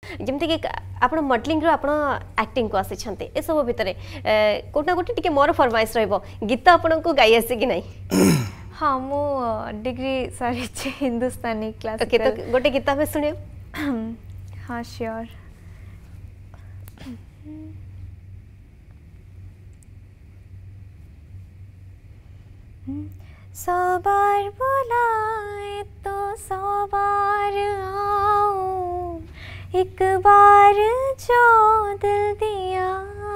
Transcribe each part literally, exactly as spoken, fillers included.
जमती कि आपण मॉडलिंग रो आपण एक्टिंग को आसी छनते ए सब भितरे कोटना कोटी टिके मोर फरमाइश रहबो गीत आपण को गाई आसी कि नहीं? हाँ मो डिग्री सारी हिंदुस्तानी क्लास ओके तो गोटे गीत में सुनियो। हाँ श्योर। सौ बार बुलाए तो सौ बार आऊं, एक बार जो दिल दिया,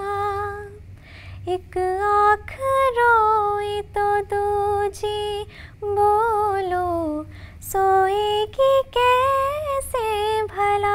एक आँख रोई तो दूजी बोलो, सोएगी कैसे भला।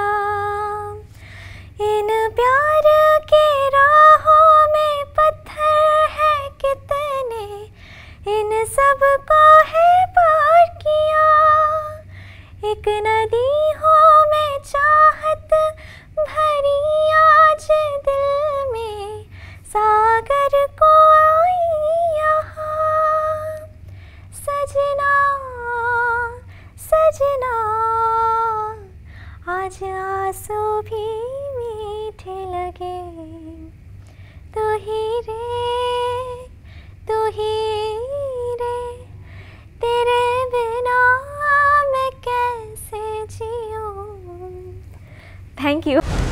इन प्यार के राहों में पत्थर है कितने, इन सब को है पार किया। एक नदी हो में चाहत भरी आज दिल में, सागर को आई यहाँ। सजना सजना आज आंसू भी मीठे लगे, तू ही रे तू ही रे, तेरे बिना मैं कैसे जीऊं। Thank you.